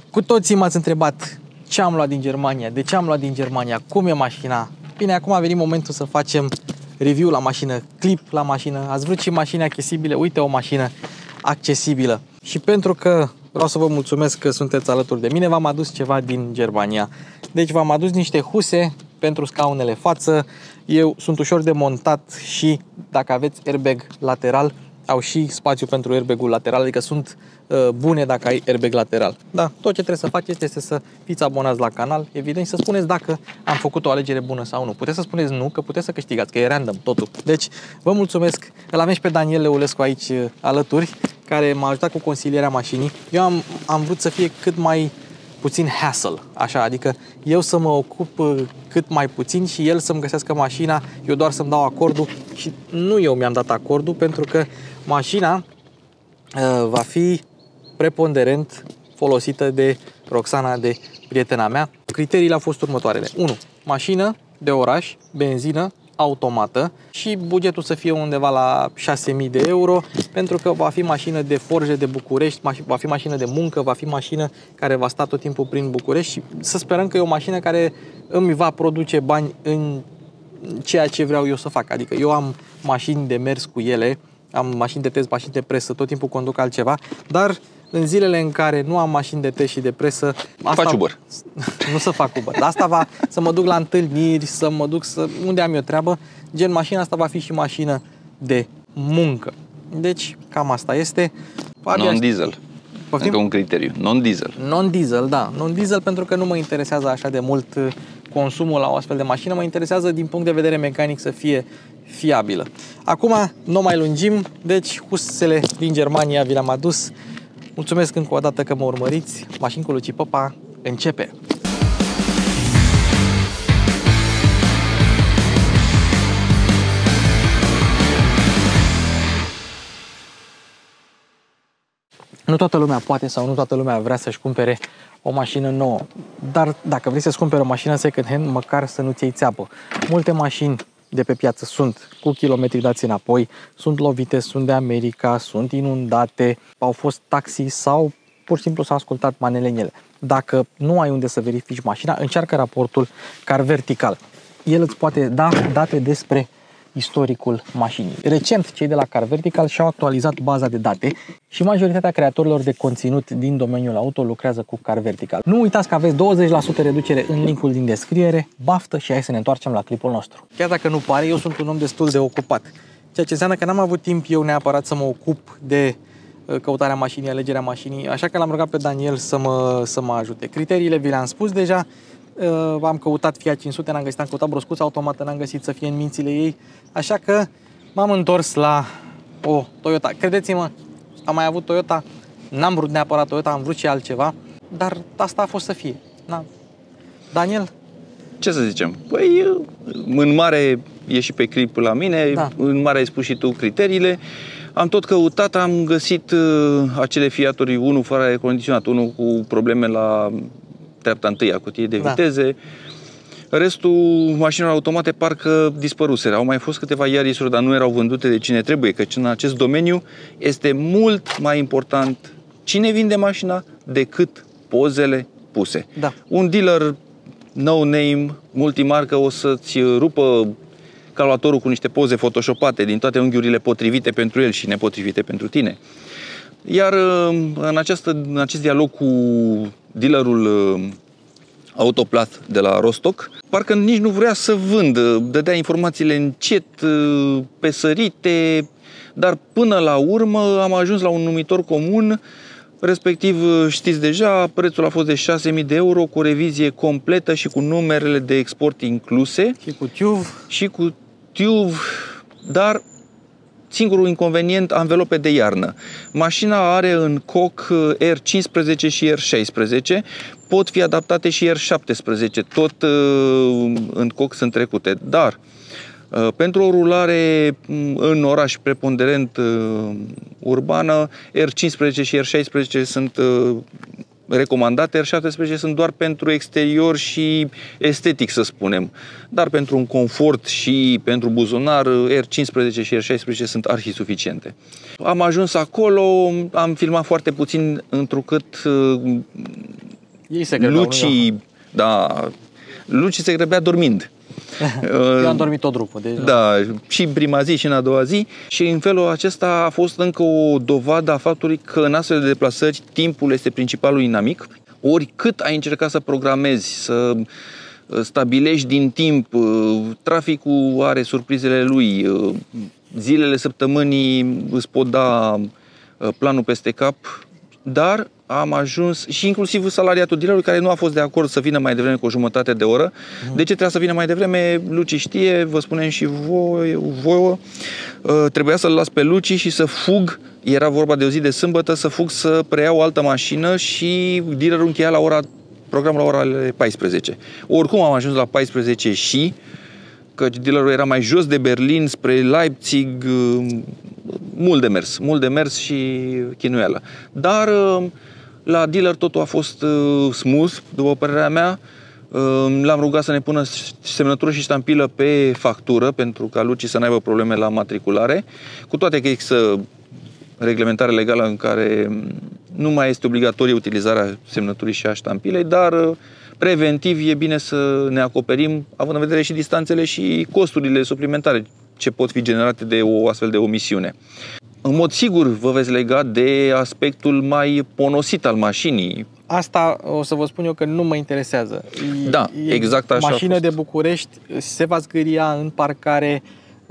Cu toții m-ați întrebat ce am luat din Germania, de ce am luat din Germania, cum e mașina. Bine, acum a venit momentul să facem review la mașină, clip la mașină. Ați vrut și mașini accesibile? Uite o mașină accesibilă. Și pentru că vreau să vă mulțumesc că sunteți alături de mine, v-am adus ceva din Germania. Deci v-am adus niște huse pentru scaunele față. Eu sunt ușor de montat și dacă aveți airbag lateral, au și spațiu pentru airbag-ul lateral, adică sunt bune dacă ai airbag lateral. Da, tot ce trebuie să faceți este să fiți abonați la canal, evident, și să spuneți dacă am făcut o alegere bună sau nu. Puteți să spuneți nu, că puteți să câștigați, că e random totul. Deci, vă mulțumesc. Îl avem și pe Daniel Leulescu aici alături, care m-a ajutat cu consilierea mașinii. Eu am vrut să fie cât mai puțin hassle, așa, adică eu să mă ocup cât mai puțin și el să-mi găsească mașina, eu doar să-mi dau acordul și nu eu mi-am dat acordul, pentru că mașina va fi preponderent folosită de Roxana, de prietena mea. Criteriile au fost următoarele. 1. Mașină de oraș, benzină, automată și bugetul să fie undeva la 6.000 de euro, pentru că va fi mașină de forje de București, va fi mașină de muncă, va fi mașină care va sta tot timpul prin București și să sperăm că e o mașină care îmi va produce bani în ceea ce vreau eu să fac. Adică eu am mașini de mers cu ele, am mașini de test, mașini de presă, tot timpul conduc altceva, dar în zilele în care nu am mașini de test și de presă, faci Uber. Nu să fac Uber. Asta să mă duc la întâlniri, să mă duc unde am eu treabă. Gen, mașina asta va fi și mașină de muncă. Deci, cam asta este. Non-diesel. Încă un criteriu. Non-diesel. Non-diesel, da. Non-diesel pentru că nu mă interesează așa de mult consumul la o astfel de mașină. Mă interesează din punct de vedere mecanic să fie fiabilă. Acum, nu mai lungim. Deci, husele din Germania vi le-am adus. Mulțumesc încă o dată că mă urmăriți. Mașini cu Luci Popa începe! Nu toată lumea poate sau nu toată lumea vrea să-și cumpere o mașină nouă. Dar dacă vrei să-ți cumperi o mașină second hand, măcar să nu-ți iei țeapă. Multe mașini de pe piață sunt cu kilometri dați înapoi, sunt lovite, sunt de America, sunt inundate, au fost taxi sau pur și simplu s-au ascultat manele în ele. Dacă nu ai unde să verifici mașina, încearcă raportul Car Vertical. El îți poate da date despre istoricul mașinii. Recent, cei de la Car Vertical și-au actualizat baza de date și majoritatea creatorilor de conținut din domeniul auto lucrează cu Car Vertical. Nu uitați că aveți 20% reducere în linkul din descriere. Baftă și hai să ne întoarcem la clipul nostru. Chiar dacă nu pare, eu sunt un om destul de ocupat. Ceea ce înseamnă că n-am avut timp eu neapărat să mă ocup de căutarea mașinii, alegerea mașinii, așa că l-am rugat pe Daniel să mă ajute. Criteriile vi le-am spus deja. Am căutat Fiat 500, n-am găsit, am căutat broscuța automată, n-am găsit să fie în mințile ei, așa că m-am întors la o Toyota. Credeți-mă, am mai avut Toyota, n-am vrut neapărat Toyota, am vrut și altceva, dar asta a fost să fie. Na. Daniel? Ce să zicem? Păi, în mare e și pe clip la mine, da. În mare ai spus și tu criteriile. Am tot căutat, am găsit acele Fiaturi, unul fără aer condiționat, unul cu probleme la treapta întâi a cutiei de viteze. Restul mașinilor automate parcă dispăruseră. Au mai fost câteva Yaris-uri, dar nu erau vândute de cine trebuie, căci în acest domeniu este mult mai important cine vinde mașina decât pozele puse. Da. Un dealer no-name, multimarcă, o să-ți rupă calculatorul cu niște poze photoshopate din toate unghiurile potrivite pentru el și nepotrivite pentru tine. Iar în acest dialog cu dealerul Autoplath de la Rostock, parcă nici nu vrea să vândă, dădea informațiile încet, pesărite, dar până la urmă am ajuns la un numitor comun, respectiv știți deja, prețul a fost de 6.000 de euro cu o revizie completă și cu numerele de export incluse. Și cu TÜV. Și cu TÜV, dar singurul inconvenient, anvelope de iarnă. Mașina are în coc R15 și R16, pot fi adaptate și R17, tot în coc sunt trecute, dar pentru o rulare în oraș preponderent urbană, R15 și R16 sunt recomandate, R17 sunt doar pentru exterior și estetic, să spunem. Dar pentru un confort și pentru buzunar, R15 și R16 sunt arhi-suficiente. Am ajuns acolo, am filmat foarte puțin, întrucât Ei se grăbeau, Luci se grăbea dormind. Eu am dormit tot drumul. Deci da, și în prima zi și în a doua zi. Și în felul acesta a fost încă o dovadă a faptului că în astfel de deplasări timpul este principalul inamic. Oricât ai încercat să programezi, să stabilești din timp, traficul are surprizele lui, zilele săptămânii îți pot da planul peste cap, dar am ajuns, și inclusiv salariatul dealerului care nu a fost de acord să vină mai devreme cu o jumătate de oră. De ce trebuia să vină mai devreme? Luci știe, vă spunem și voi, trebuia să-l las pe Luci și să fug, era vorba de o zi de sâmbătă, să fug să preiau o altă mașină și dealerul încheia la programul la orele 14. Oricum am ajuns la 14 și că dealerul era mai jos de Berlin spre Leipzig, mult de mers și chinuială. Dar la dealer totul a fost smooth, după părerea mea. L-am rugat să ne pună semnătură și ștampilă pe factură pentru ca Luci să n-aibă probleme la matriculare, cu toate că există reglementare legală în care nu mai este obligatorie utilizarea semnăturii și a ștampilei, dar preventiv e bine să ne acoperim, având în vedere și distanțele și costurile suplimentare ce pot fi generate de o astfel de omisiune. În mod sigur vă veți lega de aspectul mai ponosit al mașinii. Asta o să vă spun eu că nu mă interesează. Da, exact așa. Mașină de București, se va zgâria în parcare.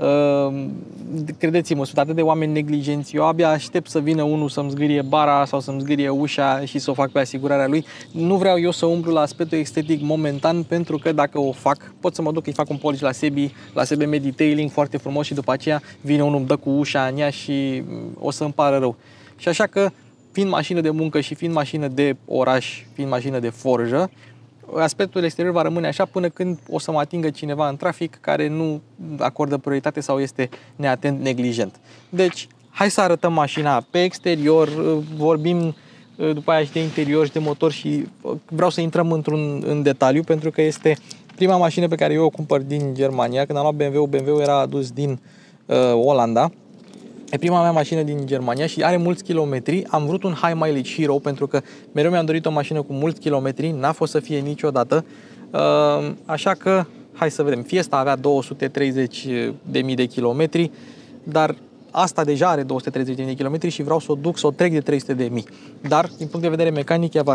Credeți-mă, sunt atât de oameni neglijenți. Eu abia aștept să vină unul să-mi zgârie bara sau să-mi zgârie ușa și să o fac pe asigurarea lui. Nu vreau eu să umblu la aspectul estetic momentan, pentru că dacă o fac, pot să mă duc, îi fac un polish la SB Detailing foarte frumos și după aceea vine unul, îmi dă cu ușa în ea și o să îmi pară rău. Și așa că, fiind mașină de muncă și fiind mașină de oraș, fiind mașină de forjă, aspectul exterior va rămâne așa până când o să mă atingă cineva în trafic care nu acordă prioritate sau este neatent, neglijent. Deci, hai să arătăm mașina pe exterior, vorbim după aia și de interior și de motor și vreau să intrăm în detaliu pentru că este prima mașină pe care eu o cumpăr din Germania. Când am luat BMW-ul era adus din Olanda. E prima mea mașină din Germania și are mulți kilometri. Am vrut un high mileage hero pentru că mereu mi-am dorit o mașină cu mulți kilometri, n-a fost să fie niciodată. Așa că hai să vedem. Fiesta avea 230.000 de kilometri, dar asta deja are 230.000 de kilometri și vreau să o duc, să o trec de 300.000. Dar din punct de vedere mecanic ea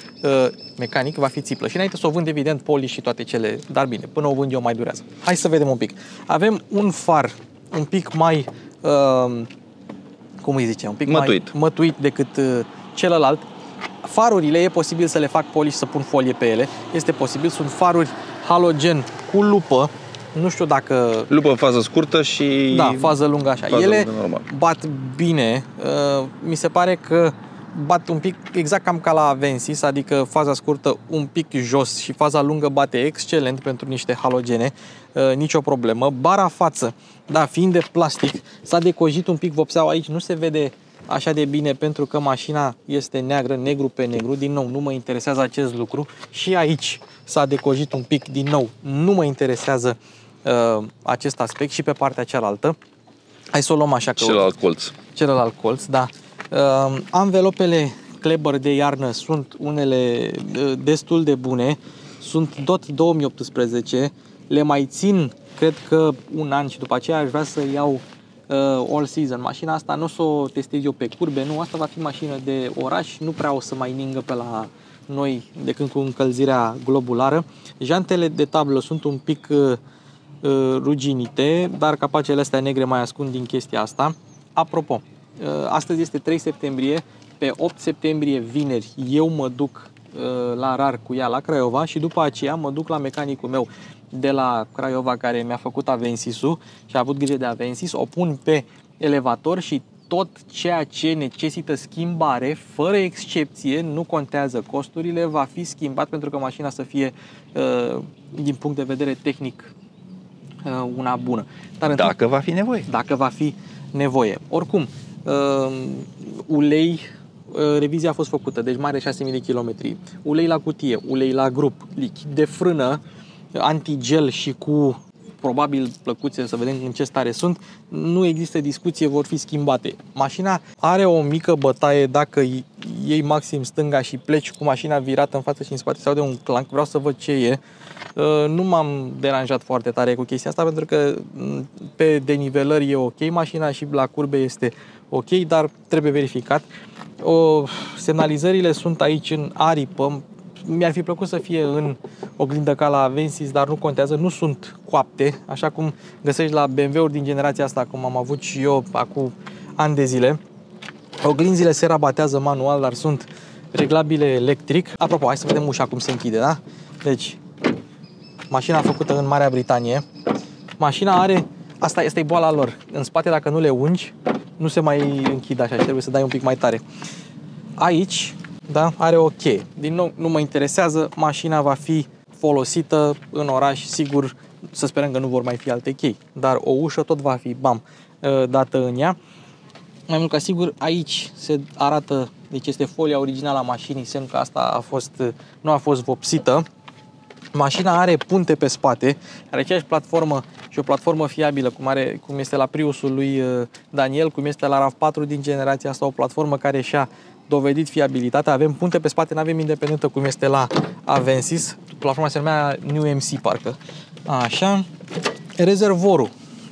va fi țiplă. Și înainte să o vând, evident, polish și toate cele, dar bine, până o vând eu mai durează. Hai să vedem un pic. Avem un far un pic mai cum îi zice, un pic mai mătuit decât celălalt. Farurile e posibil să le fac polish, să pun folie pe ele. Este posibil, sunt faruri halogen cu lupă. Nu știu dacă... Lupă în fază scurtă și... Da, fază lungă așa. Ele bat bine. Mi se pare că bat un pic exact cam ca la Avensis, adică faza scurtă un pic jos și faza lungă bate excelent pentru niște halogene. Nicio problemă. Bara față, da, fiind de plastic, s-a decojit un pic vopseaua aici, nu se vede așa de bine pentru că mașina este neagră, negru pe negru. Din nou, nu mă interesează acest lucru. Și aici s-a decojit un pic, din nou, nu mă interesează acest aspect și pe partea cealaltă. Hai să o luăm așa că... Celălalt colț, da. Anvelopele Kleber de iarnă sunt unele destul de bune. Sunt DOT 2018. Le mai țin, cred că un an și după aceea aș vrea să iau all season. Mașina asta nu o să o testez eu pe curbe, nu, asta va fi mașină de oraș, nu prea o să mai ningă pe la noi decât cu încălzirea globulară. Jantele de tablă sunt un pic ruginite, dar capacele astea negre mai ascund din chestia asta. Apropo, astăzi este 3 septembrie, pe 8 septembrie, vineri, eu mă duc la RAR cu ea la Craiova și după aceea mă duc la mecanicul meu de la Craiova care mi-a făcut Avensis-ul și a avut grijă de Avensis, o pun pe elevator și tot ceea ce necesită schimbare, fără excepție, nu contează costurile, va fi schimbat pentru că mașina să fie, din punct de vedere tehnic, una bună. Dar dacă va fi nevoie. Dacă va fi nevoie. Oricum, ulei, revizia a fost făcută, deci mai are 6.000 de kilometri. Ulei la cutie, ulei la grup, lichid de frână, antigel și cu probabil plăcuțe, să vedem în ce stare sunt. Nu există discuție, vor fi schimbate. Mașina are o mică bătaie dacă iei maxim stânga și pleci cu mașina virată în față și în spate sau de un clanc. Vreau să văd ce e. Nu m-am deranjat foarte tare cu chestia asta pentru că pe denivelări e ok mașina și la curbe este ok, dar trebuie verificat. Semnalizările sunt aici în aripă. Mi-ar fi plăcut să fie în oglindă ca la Avensis, dar nu contează, nu sunt coapte, așa cum găsești la BMW-uri din generația asta, cum am avut și eu acum ani de zile. Oglinzile se rabatează manual, dar sunt reglabile electric. Apropo, hai să vedem ușa cum se închide, da? Deci, mașina făcută în Marea Britanie. Mașina are, asta este boala lor, în spate dacă nu le ungi, nu se mai închid așa și trebuie să dai un pic mai tare. Aici, da, are o cheie. Din nou, nu mă interesează, mașina va fi folosită în oraș, sigur, să sperăm că nu vor mai fi alte chei, dar o ușă tot va fi, bam, dată în ea. Mai mult ca sigur, aici se arată, deci este folia originală a mașinii, semn că asta nu a fost vopsită. Mașina are punte pe spate, are aceeași platformă și o platformă fiabilă, cum este la Priusul lui Daniel, cum este la RAV4 din generația asta, o platformă care și-a dovedit fiabilitatea. Avem punte pe spate, nu avem independentă cum este la Avensis. Platforma se numea New MC, parcă. Așa. Rezervorul.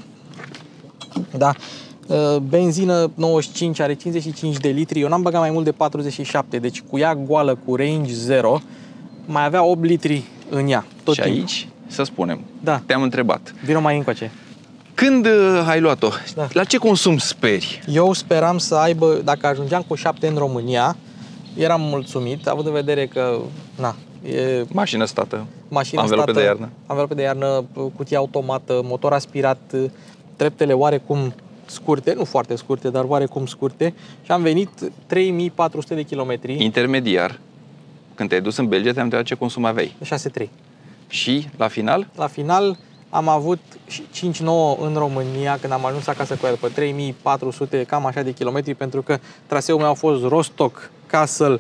Da. Benzină 95, are 55 de litri. Eu n-am băgat mai mult de 47, deci cu ea goală, cu range 0, mai avea 8 litri în ea. Tot și timp. aici, să spunem, da. Te-am întrebat. Vino mai încoace. Când ai luat-o? Da. La ce consum speri? Eu speram să aibă, dacă ajungeam cu 7 în România, eram mulțumit, având în vedere că, na, e mașină stată, anvelope de iarnă. Anvelope de iarnă, cutie automată, motor aspirat, treptele oarecum scurte, nu foarte scurte, dar oarecum scurte, și am venit 3400 de kilometri. Intermediar, când te-ai dus în Belgia, te-am întrebat ce consum aveai. 6,3. Și la final? La final am avut 5,9 în România când am ajuns acasă cu ea, după 3400, cam așa de kilometri, pentru că traseul meu a fost Rostock, Kassel,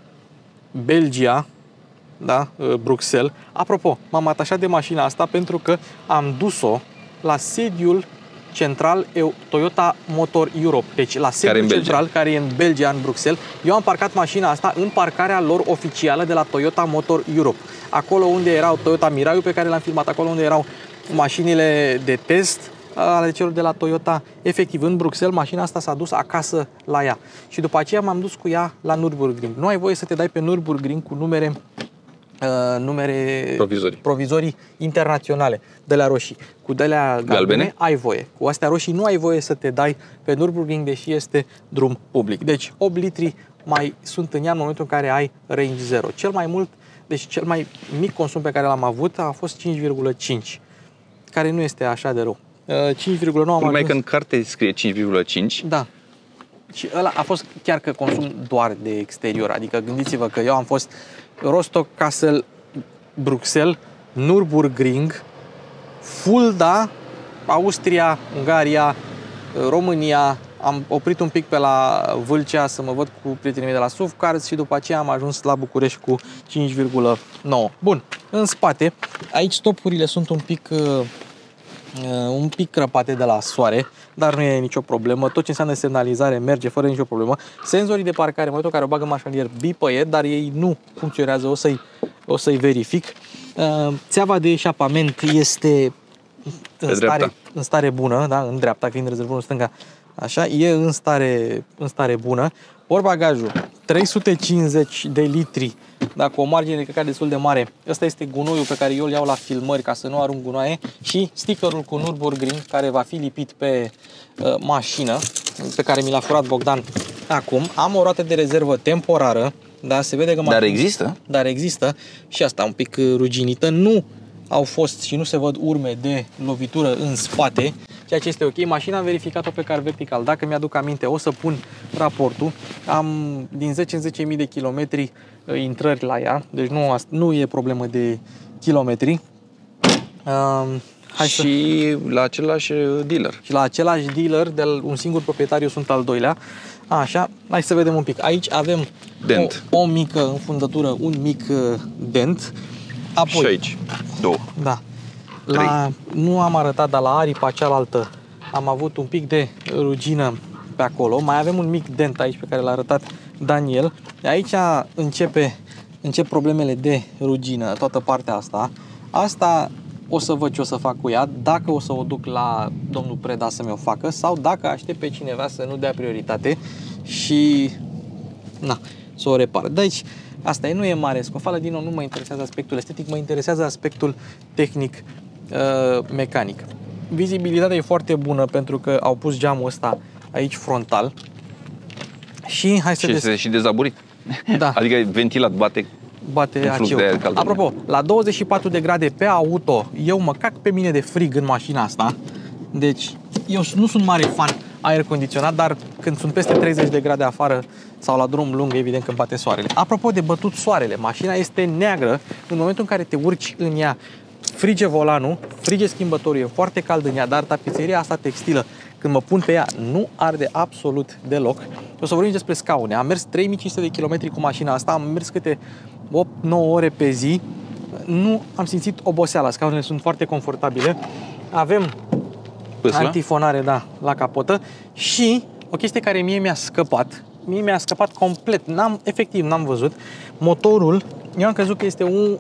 Belgia, da, Bruxelles. Apropo, m-am atașat de mașina asta pentru că am dus-o la sediul central Toyota Motor Europe. Deci la sediul central, care e în Belgia, în Bruxelles. Eu am parcat mașina asta în parcarea lor oficială de la Toyota Motor Europe. Acolo unde erau Toyota Mirai, pe care l-am filmat, acolo unde erau mașinile de test ale celor de la Toyota. Efectiv, în Bruxelles, mașina asta s-a dus acasă la ea. Și după aceea m-am dus cu ea la Nürburgring. Nu ai voie să te dai pe Nürburgring cu numere provizorii internaționale, de la roșii. Cu de-alea galbene ai voie. Cu astea roșii nu ai voie să te dai pe Nürburgring, deși este drum public. Deci 8 litri mai sunt în ea în momentul în care ai range 0. Cel mai mic consum pe care l-am avut a fost 5,5, care nu este așa de rău. 5,9 am ajuns. Numai că în carte scrie 5,5. Da. Și ăla a fost chiar că consum doar de exterior. Adică gândiți-vă că eu am fost Rostock, Kassel, Bruxelles, Nürburgring, Fulda, Austria, Ungaria, România. Am oprit un pic pe la Vâlcea să mă văd cu prietenii mei de la SUV Cars și după aceea am ajuns la București cu 5,9. Bun, în spate, aici stopurile sunt un pic crăpate de la soare, dar nu e nicio problemă. Tot ce înseamnă semnalizare merge fără nicio problemă. Senzorii de parcare, în momentul în care o bagă mașinier, bipăie, dar ei nu funcționează, o să-i verific. Țeava de eșapament este în stare bună, da? În dreapta, fiind rezervorul în stânga, așa, e în stare bună. Portbagajul 350 de litri, dacă o margine de căcat destul de mare. Ăsta este gunoiul pe care eu îl iau la filmări ca să nu arunc gunoaie, și stickerul cu Nürburgring care va fi lipit pe mașină, pe care mi l-a furat Bogdan acum. Am o roată de rezervă temporară, da, se vede că Dar există și asta un pic ruginită. Nu au fost și nu se văd urme de lovitură în spate, ceea ce este ok. Mașina am verificat-o pe car vertical. Dacă mi-aduc aminte, o să pun raportul. Am din 10 în 10.000 de kilometri intrări la ea, deci nu e problemă de kilometri. La același dealer. Și la același dealer, de un singur proprietar, eu sunt al doilea. Așa, hai să vedem un pic. Aici avem o mică înfundătură, un mic dent. Apoi, și aici, două. Da. Nu am arătat, dar la aripa cealaltă am avut un pic de rugină pe acolo. Mai avem un mic dent aici pe care l-a arătat Daniel. Aici încep problemele de rugină, toată partea asta. Asta o să văd ce o să fac cu ea, dacă o să o duc la domnul Preda să mi-o facă sau dacă aștept pe cineva să nu dea prioritate și să o repar. Deci, asta nu e mare scofală, din nou nu mă interesează aspectul estetic, mă interesează aspectul tehnic, mecanic. Vizibilitatea e foarte bună pentru că au pus geamul ăsta aici frontal și hai să este și dezaburit. Da. Adică ventilat, bate ACU. Apropo, la 24 de grade pe auto, eu mă cac pe mine de frig în mașina asta. Deci, eu nu sunt mare fan aer condiționat, dar când sunt peste 30 de grade afară sau la drum lung, evident că bate soarele. Apropo de bătut soarele, mașina este neagră. În momentul în care te urci în ea, frige volanul, frige schimbătorul, e foarte cald în ea, dar tapiseria asta textilă, când mă pun pe ea, nu arde absolut deloc. O să vorbim despre scaune. Am mers 3500 de kilometri cu mașina asta, am mers câte 8-9 ore pe zi. Nu am simțit oboseala, scaunele sunt foarte confortabile. Avem antifonare, la capotă și o chestie care mie mi-a scăpat complet, efectiv n-am văzut. Motorul, eu am crezut că este un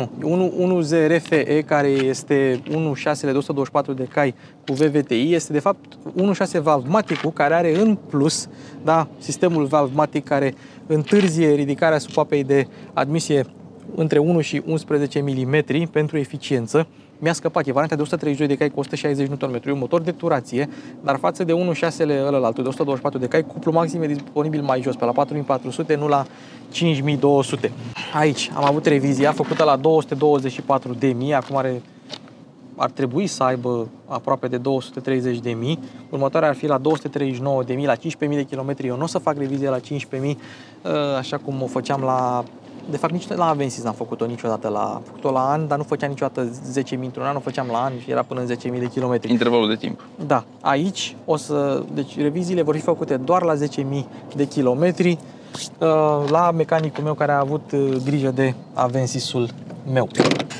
1.0 care este 1.6 de 124 de cai cu VVTi, este de fapt 1.6 Valvematic-ul care are în plus, sistemul Valvematic care întârzie ridicarea supapei de admisie între 1 și 11 mm pentru eficiență. Mi-a scăpat, e varianta de 132 de cai cu 160 Nm, e un motor de turație, dar față de 1.6-le ălălaltul de 124 de cai, cuplu maxim e disponibil mai jos, pe la 4400, nu la 5200. Aici am avut revizia făcută la 224.000, acum ar trebui să aibă aproape de 230.000, următoarea ar fi la 239.000, la 15.000 de kilometri. Eu nu o să fac revizie la 15.000, așa cum o făceam de fapt, nici la Avensis n-am făcut-o niciodată. Am făcut-o la an, dar nu făceam niciodată 10.000 într-un an, o făceam la an și era până în 10.000 de kilometri. Intervalul de timp. Da. Aici deci reviziile vor fi făcute doar la 10.000 de kilometri la mecanicul meu care a avut grijă de Avensisul meu.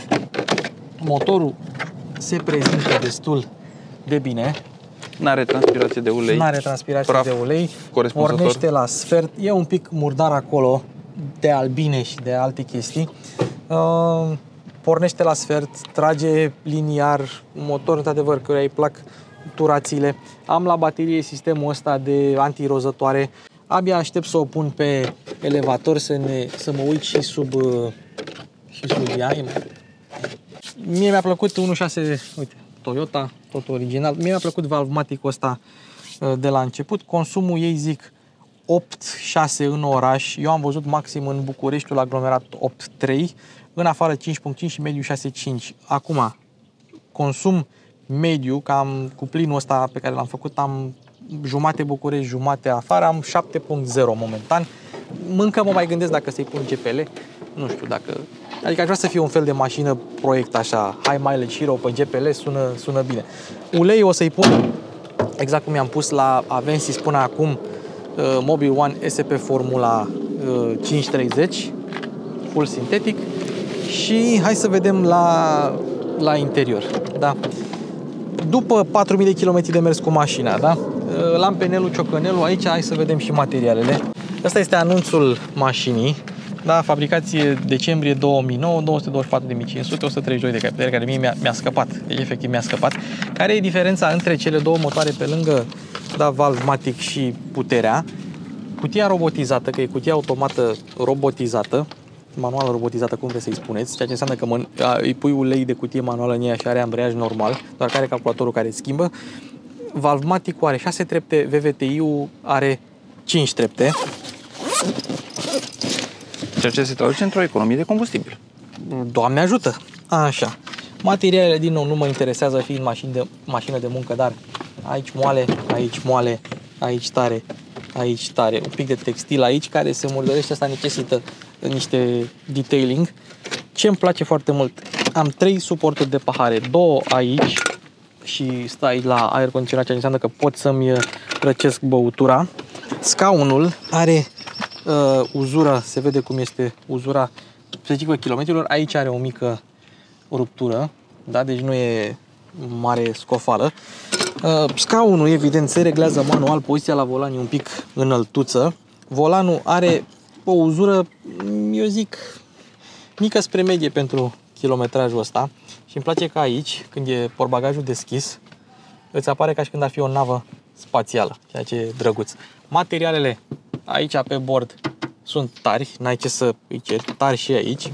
Motorul se prezintă destul de bine. N-are transpirație de ulei. De ulei. Pornește la sfert. E un pic murdar acolo de albine și de alte chestii. Pornește la sfert, trage liniar, un motor într-adevăr căruia îi plac turațiile. Am la baterie sistemul ăsta de antirozătoare. Abia aștept să o pun pe elevator să mă uit și sub ea. Mie mi-a plăcut 1.6, uite, Toyota, tot original. Mie mi-a plăcut Valvematic-ul ăsta de la început. Consumul ei zic 8,6 în oraș. Eu am văzut maxim în Bucureștiul aglomerat 8,3, în afară 5,5 și mediu 6,5. Acum, consum mediu, cam cu plinul ăsta pe care l-am făcut, am jumate București, jumate afară, am 7,0 momentan. Încă mă mai gândesc dacă să-i pun GPL, nu știu dacă... Adică aș vrea să fie un fel de mașină proiect așa, high mileage hero pe GPL, sună bine. Ulei o să-i pun exact cum i-am pus la Avensis până acum, Mobil One SP Formula 530, full sintetic. Și hai să vedem la interior. Da? După 4000 de km de mers cu mașina, da? Lampenelul, ciocănelul, aici hai să vedem și materialele. Asta este anunțul mașinii. Da, fabricație decembrie 2009, 224.500, 132 de cai putere, care mie mi-a scăpat, deci efectiv mi-a scăpat. Care e diferența între cele două motoare pe lângă, da, Valvematic și puterea? Cutia robotizată, că e cutia automată robotizată, manuală robotizată, cum vreți să-i spuneți, ceea ce înseamnă că îi pui ulei de cutie manuală în ea și are ambreiaj normal, doar că are calculatorul care schimbă. Valvematic-ul are 6 trepte, VVTi-ul are 5 trepte. Ceea ce se traduce într-o economie de combustibil. Doamne ajută! Așa. Materialele, din nou, nu mă interesează fiind mașină de muncă, dar aici moale, aici moale, aici tare, aici tare. Un pic de textil aici care se murdărește, asta necesită niște detailing. Ce îmi place foarte mult, am 3 suporturi de pahare, 2 aici și stă aici la aer condiționat, ceea ce înseamnă că pot să-mi răcesc băutura. Scaunul are uzura, se vede cum este uzura specifică kilometrilor. Aici are o mică ruptură, da? Deci nu e mare scofală. Scaunul, evident, se reglează manual, poziția la volan e un pic înăltuță. Volanul are o uzură, eu zic, mică spre medie pentru kilometrajul ăsta și îmi place că aici, când e portbagajul deschis, îți apare ca și când ar fi o navă spațială, ceea ce e drăguț. Materialele aici pe bord sunt tari, n-ai ce să îi ceri, tari și aici.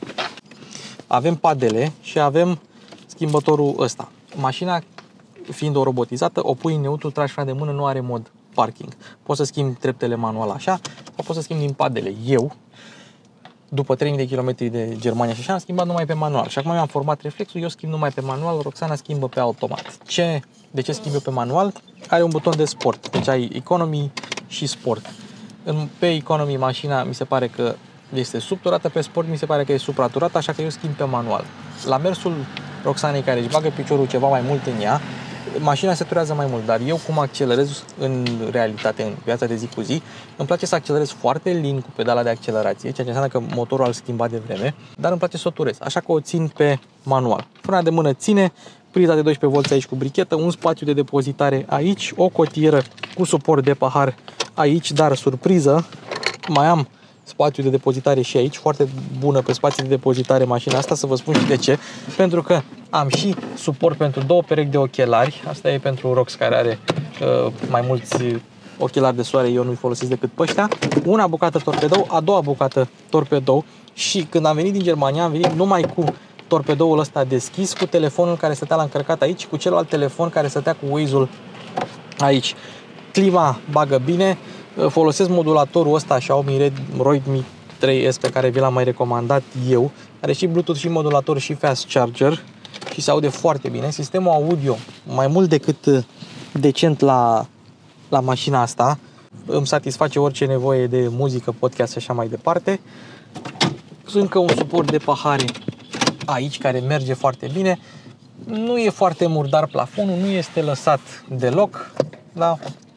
Avem padele și avem schimbătorul ăsta. Mașina, fiind o robotizată, o pui în neutru, tragi frâna de mână, nu are mod parking. Poți să schimbi treptele manual așa, sau poți să schimbi din padele. Eu, după 3000 de km de Germania și așa, am schimbat numai pe manual. Și acum mi-am format reflexul, eu schimb numai pe manual, Roxana schimbă pe automat. De ce schimb eu pe manual? Are un buton de sport, deci ai economy și sport. Pe economy mașina mi se pare că este subturată, pe sport mi se pare că e supraturată, așa că eu schimb pe manual. La mersul Roxanei, care își bagă piciorul ceva mai mult în ea, mașina se turează mai mult, dar eu cum accelerez în realitate, în viața de zi cu zi, îmi place să accelerez foarte lin cu pedala de accelerație, ceea ce înseamnă că motorul al schimbat de vreme, dar îmi place să o turez, așa că o țin pe manual. Frâna de mână ține, priza de 12 V aici cu brichetă, un spațiu de depozitare aici, o cotieră cu suport de pahar aici, dar surpriză, mai am spațiu de depozitare și aici, foarte bună pe spațiu de depozitare mașina asta, să vă spun și de ce, pentru că am și suport pentru 2 perechi de ochelari, asta e pentru Rox care are mai mulți ochelari de soare, eu nu-i folosesc decât pe ăștia, una bucată torpedou, a doua bucată torpedou și când am venit din Germania am venit numai cu torpedoul ăsta deschis, cu telefonul care stătea la încărcat aici, cu celălalt telefon care stătea cu Waze-ul aici. Clima bagă bine, folosesc modulatorul ăsta Xiaomi Redmi 3S pe care vi l-am mai recomandat eu. Are și Bluetooth și modulator și fast charger și se aude foarte bine. Sistemul audio mai mult decât decent la mașina asta. Îmi satisface orice nevoie de muzică, podcast și așa mai departe. Sunt încă un suport de pahare aici care merge foarte bine. Nu e foarte murdar plafonul, nu este lăsat deloc, da?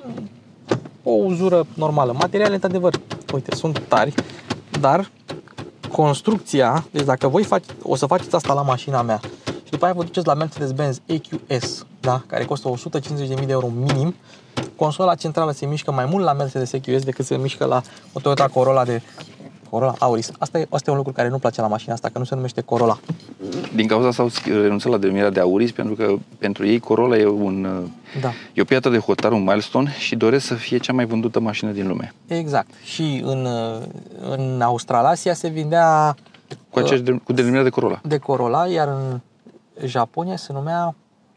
O uzură normală. Materialele, într-adevăr, uite, sunt tari, dar construcția, deci dacă voi o să faceți asta la mașina mea și după aia vă duceți la Mercedes-Benz EQS, da? Care costă 150.000 de euro minim, consola centrală se mișcă mai mult la Mercedes EQS decât se mișcă la o Toyota Corolla Auris. Asta e un lucru care nu place la mașina asta, că nu se numește Corolla. Din cauza asta au renunțat la denumirea de Auris, pentru că pentru ei Corolla e e o piatră de hotar, un milestone și doresc să fie cea mai vândută mașină din lume. Exact. Și în Australasia se vindea cu denumirea de Corolla. De Corolla, iar în Japonia se numea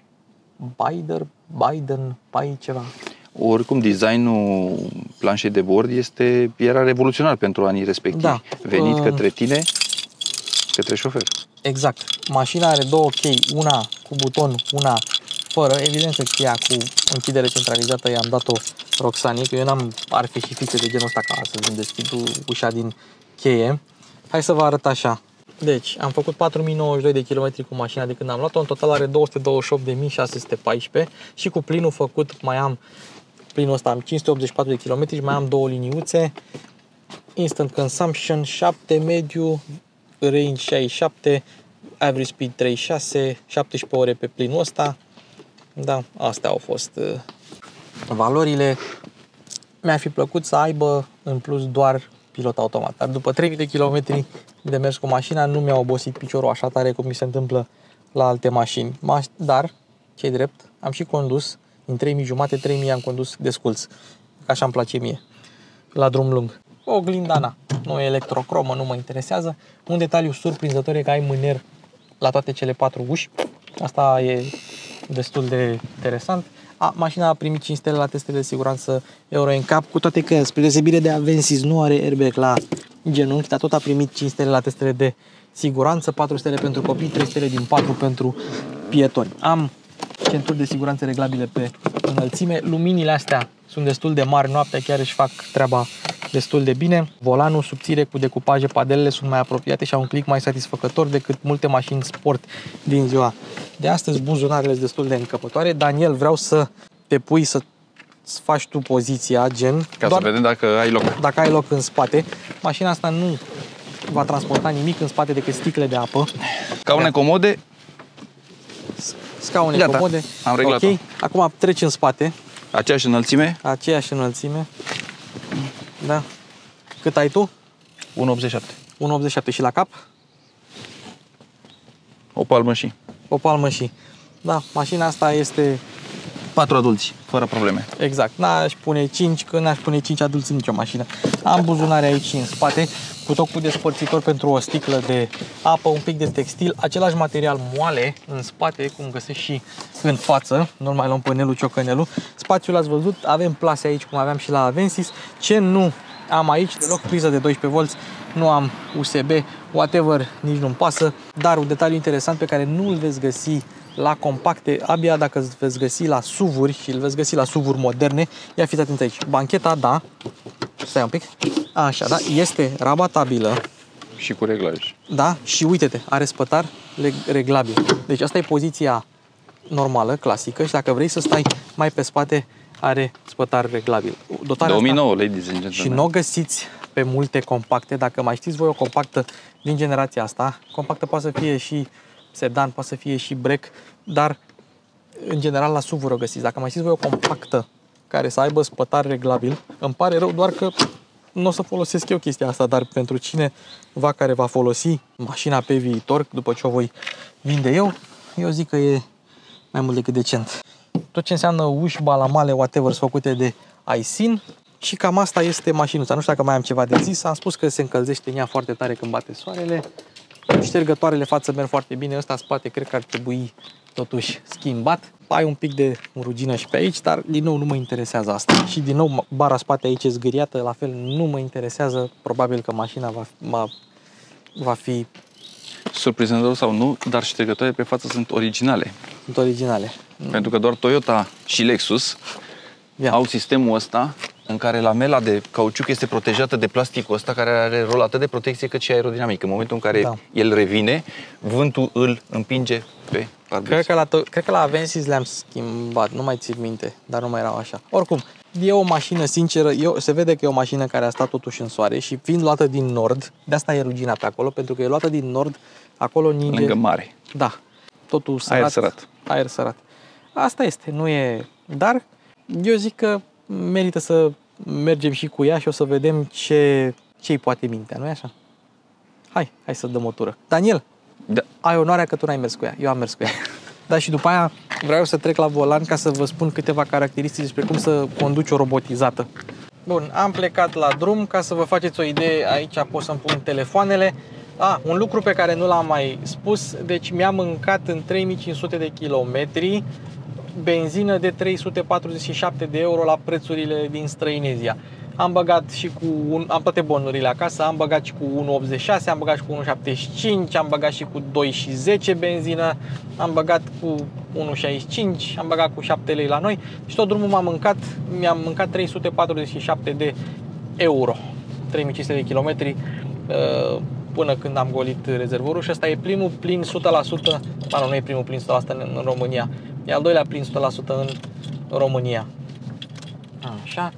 Biden, ceva. Oricum, designul planșei de bord era revoluționar pentru anii respectivi. Da. Venit către tine, către șofer. Exact. Mașina are 2 chei, una cu buton, una fără. Evident că cheia cu închidere centralizată i-am dat-o Roxanei, că eu n-am arfe și fițe de genul ăsta ca să-mi deschid ușa din cheie. Hai să vă arăt așa. Deci, am făcut 4092 de kilometri cu mașina de când am luat-o, în total are 228.614 și cu plinul făcut mai am plinul ăsta am 584 de kilometri și mai am 2 liniuțe. Instant consumption 7, mediu, range 67, average speed 36, 17 ore pe plinul ăsta. Da, astea au fost valorile. Mi-ar fi plăcut să aibă în plus doar pilot automat, dar după 3000 de kilometri de mers cu mașina nu mi-a obosit piciorul așa tare cum mi se întâmplă la alte mașini. Dar, ce-i drept, am și condus, în 3500, 3000 am condus desculț, că așa îmi place mie, la drum lung. O glindana, nu e electrocromă, nu mă interesează. Un detaliu surprinzător e că ai mâner la toate cele 4 uși, asta e destul de interesant. Mașina a primit 5 stele la testele de siguranță Euro NCAP, cu toate că, spre deosebire de Avensis, nu are airbag la genunchi, dar tot a primit 5 stele la testele de siguranță, 4 stele pentru copii, 3 stele din 4 pentru pietoni. Am centuri de siguranță reglabile pe înălțime, luminile astea sunt destul de mari, noaptea chiar își fac treaba destul de bine. Volanul subțire cu decupaje, padelele sunt mai apropiate și au un click mai satisfăcător decât multe mașini sport din ziua de astăzi. Buzunarele sunt destul de încăpătoare. Daniel, vreau să te pui să faci tu poziția, gen... Ca să vedem dacă ai loc. Dacă ai loc în spate. Mașina asta nu va transporta nimic în spate decât sticle de apă. Scaune comode, Scaune Gata, comode. am reglat-o. Ok, acum treci în spate. Aceeași înălțime? Aceeași înălțime. Da. Cât ai tu? 1,87. 1,87 și la cap? O palmă și. O palmă și. Da, mașina asta este 4 adulți, fără probleme. exact. N-aș pune 5, că n-aș pune 5 adulți în nicio mașină. Am buzunare aici în spate, cu tot cu despărțitor pentru o sticlă de apă, un pic de textil, același material moale în spate, cum găsești și în față. Nu mai luăm pânelul, ciocanelul. Spațiul l-ați văzut, avem plase aici, cum aveam și la Avensis. Ce nu am aici, deloc priză de 12V, nu am USB, whatever, nici nu-mi pasă. Dar un detaliu interesant pe care nu îl veți găsi la compacte, abia dacă îl veți găsi la SUV-uri și îl veți găsi la SUV-uri moderne. Ia fiți atenți aici. Bancheta, da. Stai un pic. Așa, da. Este rabatabilă. Și cu reglaj. Da. Și uite-te, are spătar reglabil. Deci asta e poziția normală, clasică. Și dacă vrei să stai mai pe spate, are spătar reglabil. Dotarea 2009, asta, ladies and gentlemen. și nu o găsiți pe multe compacte. Dacă mai știți voi o compactă din generația asta, compactă poate să fie și sedan, poate să fie și break, dar în general la SUV-uri o găsiți. Dacă mai știți voi o compactă care să aibă spătar reglabil, îmi pare rău doar că nu o să folosesc eu chestia asta, dar pentru cineva care va folosi mașina pe viitor, după ce o voi vinde eu zic că e mai mult decât decent. Tot ce înseamnă uși, balamale, whatever, făcute de Aisin. Și cam asta este mașinuța. Nu știu dacă mai am ceva de zis. Am spus că se încălzește în ea foarte tare când bate soarele. Ștergătoarele față merg foarte bine. Ăsta în spate cred că ar trebui totuși schimbat. Ai un pic de rugină și pe aici, dar din nou nu mă interesează asta. Și din nou bara spate aici e zgâriată, la fel nu mă interesează. Probabil că mașina va fi... Surprinzător sau nu, dar ștergătoarele pe față sunt originale. Sunt originale. Pentru că doar Toyota și Lexus au sistemul ăsta în care lamela de cauciuc este protejată de plasticul ăsta care are rol atât de protecție cât și aerodinamic. În momentul în care el revine, vântul îl împinge pe parbriz. Cred că la Avensis le-am schimbat, nu mai țin minte, dar nu mai erau așa. Oricum, e o mașină sinceră, se vede că e o mașină care a stat totuși în soare și fiind luată din nord, de asta e rugina pe acolo, pentru că e luată din nord, acolo ninge... Lângă mare. Da, totul sărat. Aer sărat. Aer sărat. Asta este, nu e... Dar eu zic că merită să mergem și cu ea și o să vedem ce-i poate mintea, nu-i așa? Hai să dăm o tură. Daniel, ai onoarea că tu n-ai mers cu ea, eu am mers cu ea. Dar și după aia vreau să trec la volan ca să vă spun câteva caracteristici despre cum să conduci o robotizată. Bun, am plecat la drum, ca să vă faceți o idee, aici pot să-mi pun telefoanele. Un lucru pe care nu l-am mai spus, deci mi-am mâncat în 3500 de kilometri benzină de 347 de euro la prețurile din Străinezia. Am băgat și am toate bonurile acasă, am băgat și cu 1,86, am băgat și cu 1,75, am băgat și cu 2,10 benzină, am băgat cu 1,65, am băgat cu 7 lei la noi și tot drumul mi-am mâncat 347 de euro, 3500 de kilometri până când am golit rezervorul și ăsta e primul plin 100%, nu e primul plin 100% în România, e al doilea plin 100% în România. Așa.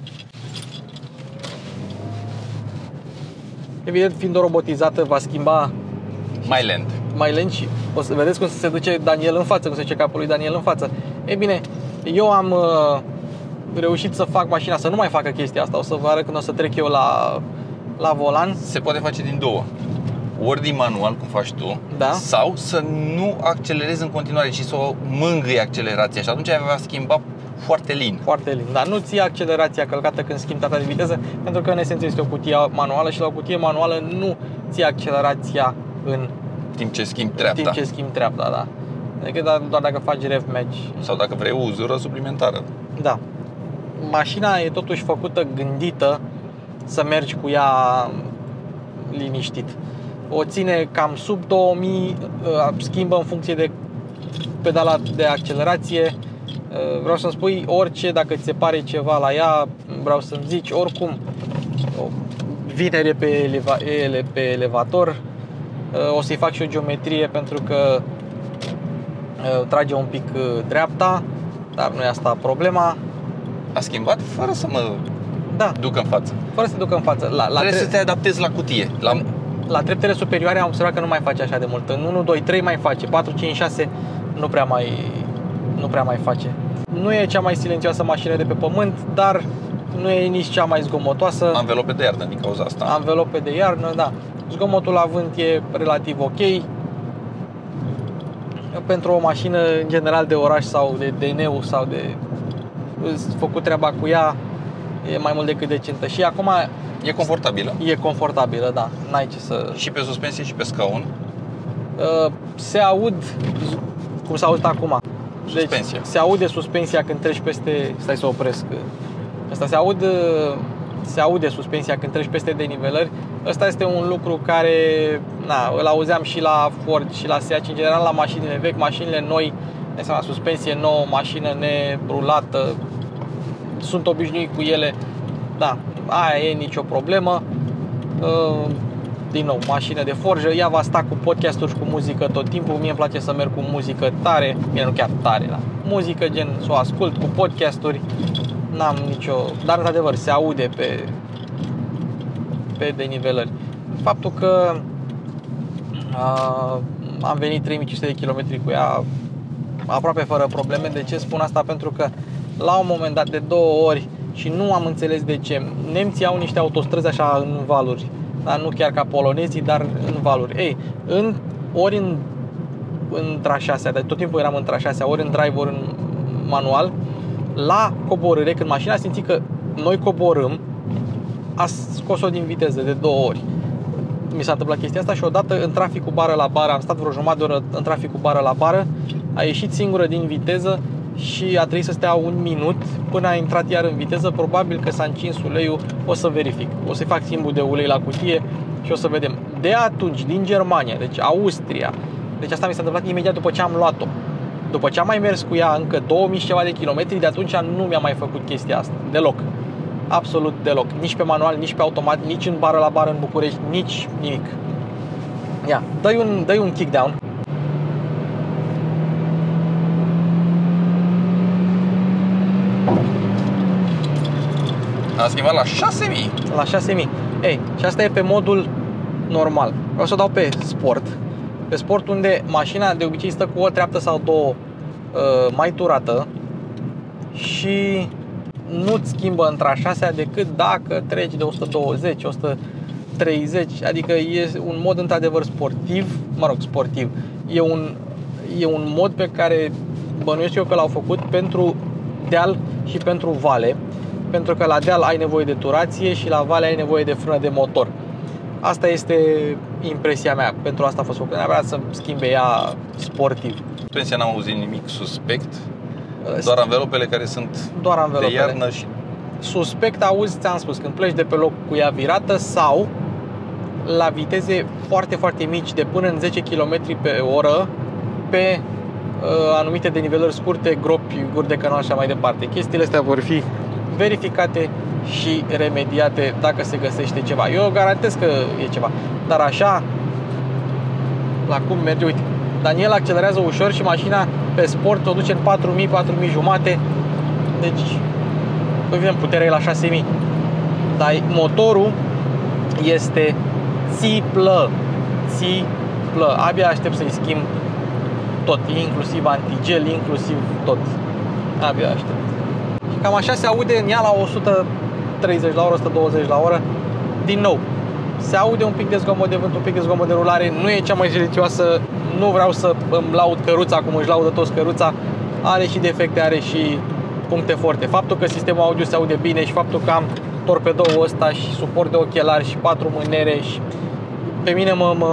Evident, fiind o robotizată, va schimba mai lent și o să vedeți cum se duce Daniel în față, cum se duce capul lui Daniel în față. Ei bine, eu am reușit să fac mașina să nu mai facă chestia asta. O să vă arăt când o să trec eu la volan. Se poate face din două. Ori din manual, cum faci tu, sau să nu accelerezi în continuare, ci să o mângâi accelerația și atunci va schimba foarte lin. Foarte lin, dar nu ții accelerația călcată când schimbi tata de viteză, pentru că în esență este o cutie manuală și la o cutie manuală nu ții accelerația în timp ce schimbi treapta. Da. Adică doar dacă faci rev match. Sau dacă vrei o uzură suplimentară. Da. Mașina e totuși făcută, gândită să mergi cu ea liniștit. O ține cam sub 2000, schimbă în funcție de pedala de accelerație. Vreau să-mi spui orice, dacă ți se pare ceva la ea, vreau să-mi zici, oricum vine pe elevator. O să-i fac și o geometrie pentru că trage un pic dreapta, dar nu e asta problema. A schimbat fără să mă duc în față. Fără să te duc în față. Trebuie să te adaptezi la cutie. La treptele superioare am observat că nu mai face așa de mult. În 1, 2, 3 mai face, 4, 5, 6 nu prea nu prea mai face. Nu e cea mai silențioasă mașină de pe pământ, dar nu e nici cea mai zgomotoasă. Anvelope de iarnă din cauza asta. Anvelope de iarnă, da. Zgomotul la vânt e relativ ok. Pentru o mașină în general de oraș sau de DN sau de făcut treaba cu ea, e mai mult decât decentă. Și acum e confortabilă. E confortabilă, da. N-ai ce să... Și pe suspensie și pe scaun. Se aud cum se aud acum. Suspensia. Deci, se aude suspensia când treci peste... Stai să opresc. Asta se aude suspensia când treci peste denivelări. Ăsta este un lucru care îl auzeam și la Ford și la Seat, în general la mașinile vechi, mașinile noi, înseamnă suspensie nouă, mașină nerulată, sunt obișnuit cu ele. Da, aia e nicio problemă. Din nou, mașină de forjă, ea va sta cu podcasturi și cu muzică tot timpul. Mie îmi place să merg cu muzică tare, bine, nu chiar tare, da. Muzică gen să o ascult cu podcasturi. N-am nicio... Dar într-adevăr se aude pe denivelări. Faptul că am venit 3500 de km cu ea aproape fără probleme. De ce spun asta? Pentru că la un moment dat, de 2 ori, și nu am înțeles de ce, nemții au niște autostrăzi așa în valuri, dar nu chiar ca polonezii, dar în valuri. Ori în trașasea, tot timpul eram în trașasea, ori în drive, ori în manual. La coborâre, când mașina a simțit că noi coborâm, a scos-o din viteză de 2 ori. Mi s-a întâmplat chestia asta și odată în trafic cu bară la bară, am stat vreo jumătate de oră în trafic cu bară la bară, a ieșit singură din viteză și a trebuit să stea 1 minut până a intrat iar în viteză. Probabil că s-a încins uleiul, o să verific. O să-i fac schimbul de ulei la cutie și o să vedem. De atunci, din Germania, deci Austria, deci asta mi s-a întâmplat imediat după ce am luat-o. După ce am mai mers cu ea încă 2000 și ceva de kilometri, de atunci nu mi-a mai făcut chestia asta. Deloc. Absolut deloc. Nici pe manual, nici pe automat, nici în bară la bară în București, nici nimic. Ia, dă-i un kickdown. Am schimbat la 6000. La 6000. Ei, și asta e pe modul normal. Vreau să dau pe sport. Pe sport, unde mașina de obicei stă cu o treaptă sau două mai turată și nu-ți schimbă între a 6-a decât dacă treci de 120, 130, adică e un mod într-adevăr sportiv, sportiv. E un mod pe care bănuiesc eu că l-au făcut pentru deal și pentru vale, pentru că la deal ai nevoie de turație și la vale ai nevoie de frână de motor. Asta este impresia mea, pentru asta a fost făcut, neapărat să schimbe ea sportiv. Suspensia n-am auzit nimic suspect, doar anvelopele care sunt de iarnă și... Suspect auzi, ți-am spus, când pleci de pe loc cu ea virată sau la viteze foarte, foarte mici, de până în 10 km pe oră, pe anumite denivelări scurte, gropi, guri de canal și așa mai departe. Chestiile astea vor fi verificate și remediate dacă se găsește ceva. Eu garantez că e ceva. Dar așa, la cum merge, uite, Daniel accelerează ușor și mașina pe sport o duce în 4000, 4000 jumate. Deci, evident, puterea e la 6000. Dar motorul este țiplă. Abia aștept să-i schimb tot, inclusiv antigel, inclusiv tot. Abia aștept. Și cam așa se aude în ea la 130 la oră, 120 la oră. Din nou, se aude un pic de zgomot de vânt, un pic de zgomot de rulare. Nu e cea mai silențioasă. Nu vreau să îmi laud căruța cum își laudă toți căruța. Are și defecte, are și puncte forte. Faptul că sistemul audio se aude bine și faptul că am torpedoul ăsta și suport de ochelari și 4 mânere și pe mine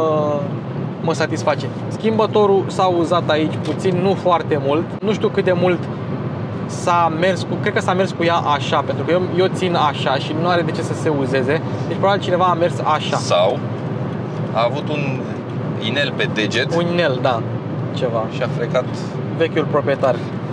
mă satisface. Schimbătorul s-a uzat aici puțin, nu foarte mult. Nu știu cât de mult s-a mers cu, cred că s-a mers cu ea așa, pentru că eu țin așa și nu are de ce să se uzeze. Deci probabil cineva a mers așa. Sau a avut un inel pe deget. Un inel, da, ceva. Și a frecat vechiul proprietar.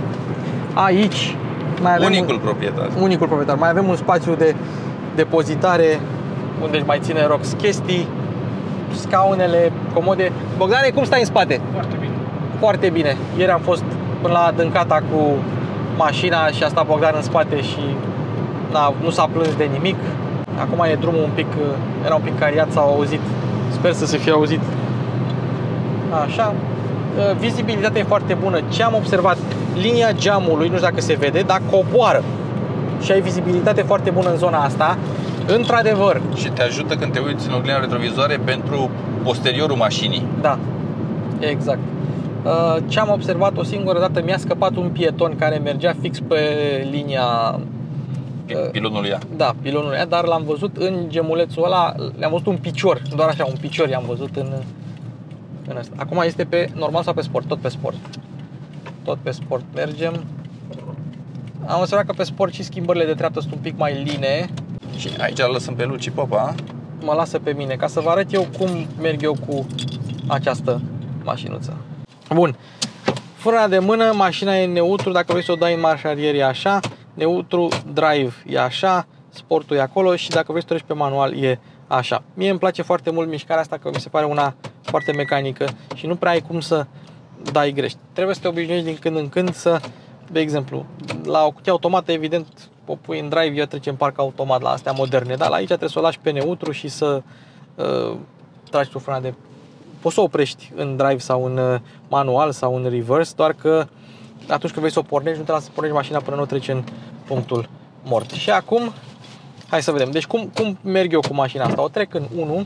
Aici mai avem unicul proprietar. Mai avem un spațiu de depozitare unde își mai ține Rox chestii, scaunele comode. Bogdane, cum stai în spate? Foarte bine. Foarte bine. Ieri am fost până la adâncata cu mașina și a stat Bogdan în spate și nu s-a plâns de nimic. Acum e drumul un pic, era un pic cariat, s-au auzit. Sper să se fie auzit. Așa. Vizibilitatea e foarte bună. Ce am observat? linia geamului, nu știu dacă se vede, dar coboară. Și ai vizibilitate foarte bună în zona asta. Într-adevăr. Și te ajută când te uiți în oglinda retrovizoare pentru posteriorul mașinii. Da, exact. Ce am observat o singură dată, mi-a scăpat un pieton care mergea fix pe linia pilonul ea. Da, pilonul ea, dar l-am văzut în gemulețul ăla, le-am văzut un picior, doar așa, un picior i-am văzut în ăsta. Acum este pe normal sau pe sport? Tot pe sport. Tot pe sport mergem. Am observat că pe sport și schimbările de treaptă sunt un pic mai line. Și aici îl lăsăm pe Luci Popa. Mă lasă pe mine, ca să vă arăt eu cum merg eu cu această mașinuță. Bun. Frâna de mână, mașina e neutru, dacă vrei să o dai în marș arier e așa, neutru, drive e așa, sportul e acolo și dacă vrei să treci pe manual e așa. Mie îmi place foarte mult mișcarea asta, că mi se pare una foarte mecanică și nu prea ai cum să dai greș. Trebuie să te obișnuiești din când în când să, de exemplu, la o cutie automată, evident, o pui în drive, eu trece în parc automat la astea moderne, dar la aici trebuie să o lași pe neutru și să tragi tu frâna de... Poți să o oprești în drive sau în manual sau în reverse, doar că atunci când vrei să o pornești, nu trebuie să pornești mașina până nu treci în punctul mort. Și acum, hai să vedem. Deci cum merg eu cu mașina asta? O trec în 1,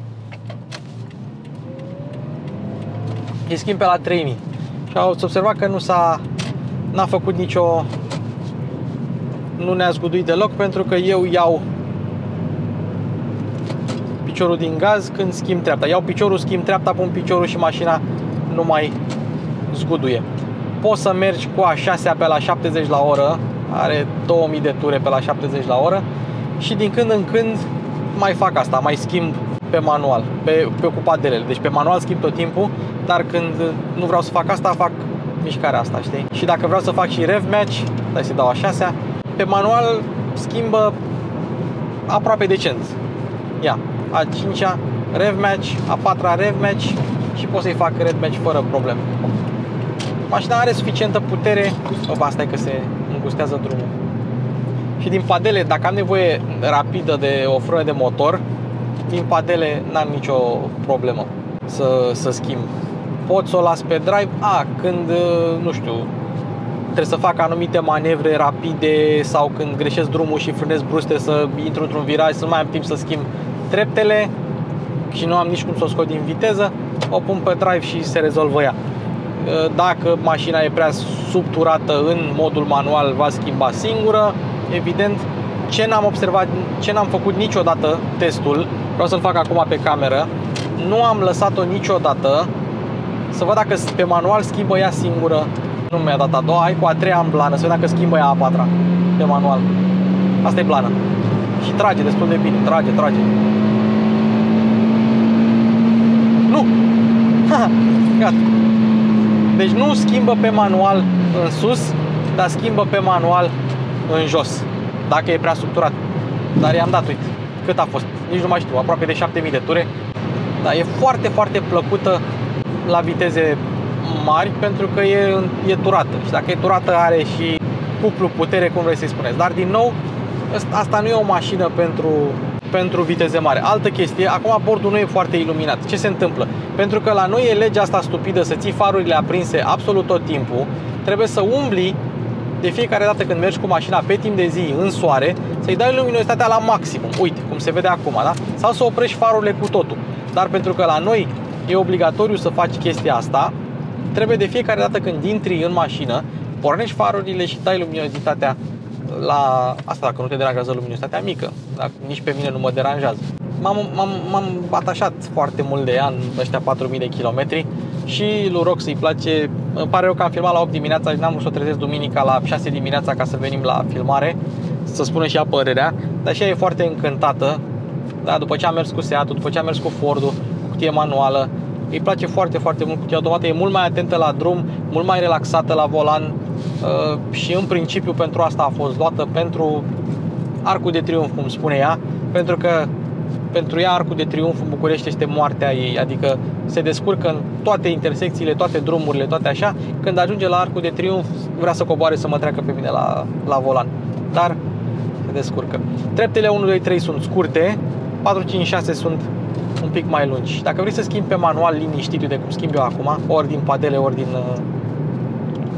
îi schimb pe la 3000 și ați observat că n-a făcut nicio... Nu ne-a zguduit deloc, pentru că eu iau piciorul din gaz când schimb treapta. Iau piciorul, schimb treapta, pun piciorul și mașina nu mai zguduie. Poți să mergi cu a 6-a pe la 70 la oră, are 2000 de ture pe la 70 la oră și din când în când mai fac asta, mai schimb pe manual, pe ocupadelele. Deci pe manual schimb tot timpul, dar când nu vreau să fac asta, fac mișcarea asta, știi? Și dacă vreau să fac și rev match, dai să dau a 6-a, pe manual schimbă aproape decent. Ia, a 5-a rev match, a 4-a rev match și pot să-i fac rev match fără probleme. Mașina are suficientă putere. Asta e că se îngustează drumul. Și din padele, dacă am nevoie rapidă de o frână de motor, din padele n-am nicio problemă să schimb. Pot să o las pe drive, când, nu știu, trebuie să fac anumite manevre rapide sau când greșesc drumul și frânez brusc, să intru într-un viraj, să nu mai am timp să schimb treptele și nu am nici cum să o scot din viteză, o pun pe drive și se rezolvă ea. Dacă mașina e prea subturată în modul manual, va schimba singură. Evident, ce n-am observat, ce n-am făcut niciodată testul, vreau să-l fac acum pe cameră, nu am lăsat-o niciodată să văd dacă pe manual schimbă ea singură. Nu mi-a dat a doua, hai cu a treia în blană, să văd dacă schimbă ea a patra pe manual. Asta e blană. Și trage destul de bine, trage. Nu! Gata. Deci nu schimbă pe manual în sus, dar schimbă pe manual în jos, dacă e prea subturat. Dar i-am dat, uite, cât a fost, nici nu mai știu, aproape de 7000 de ture. Dar e foarte, foarte plăcută la viteze mari, pentru că e turată. Și dacă e turată, are și cuplu putere, cum vrei să-i spuneți. Dar din nou, asta nu e o mașină pentru viteze mari. Altă chestie, acum bordul nu e foarte iluminat. Ce se întâmplă? Pentru că la noi e legea asta stupidă să ții farurile aprinse absolut tot timpul. Trebuie să umbli de fiecare dată când mergi cu mașina pe timp de zi în soare, să-i dai luminositatea la maximum. Uite, cum se vede acum, da? Sau să oprești farurile cu totul. Dar pentru că la noi e obligatoriu să faci chestia asta, trebuie de fiecare dată când intri în mașină, pornești farurile și dai luminositatea la asta, dacă nu te deranjează luminositatea mică. Dacă nici pe mine nu mă deranjează. M-am atașat foarte mult de ea în ăștia 4000 de kilometri și lui Rox îi place. Îmi pare rău că am filmat la 8 dimineața și n-am vrut să o trezesc duminica la 6 dimineața ca să venim la filmare, să spună și ea părerea, dar și ea e foarte încântată. Da, după ce am mers cu Seat-ul, după ce am mers cu Ford-ul, cutie manuală, îi place foarte, foarte mult cutia automată, e mult mai atentă la drum, mult mai relaxată la volan și în principiu pentru asta a fost luată, pentru Arcul de Triunf, cum spune ea, pentru că pentru ea Arcul de Triunf în București este moartea ei, adică se descurcă în toate intersecțiile, toate drumurile, toate așa. Când ajunge la Arcul de Triunf vrea să coboare, să mă treacă pe mine la volan, dar se descurcă. Treptele 1, 2, 3 sunt scurte, 4, 5, 6 sunt un pic mai lungi. Dacă vrei să schimbi pe manual liniștit, de cum schimb eu acum, ori din padele, ori din